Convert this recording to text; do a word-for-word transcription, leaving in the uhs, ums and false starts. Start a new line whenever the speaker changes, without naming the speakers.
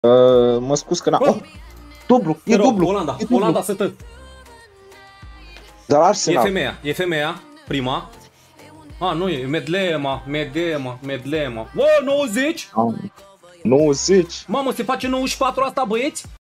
Uh, mă scuz că n-am... Oh, dublu, e
rog,
dublu.
Olanda,
e dublu.
Olanda să tă.
Dar
E
Arsenal.
femeia, e femeia, prima. A, nu e, Medlema, Medlema, Medlema. Wow, nouăzeci?
nouăzeci.
Mamă, se face nouăzeci și patru asta, băieți?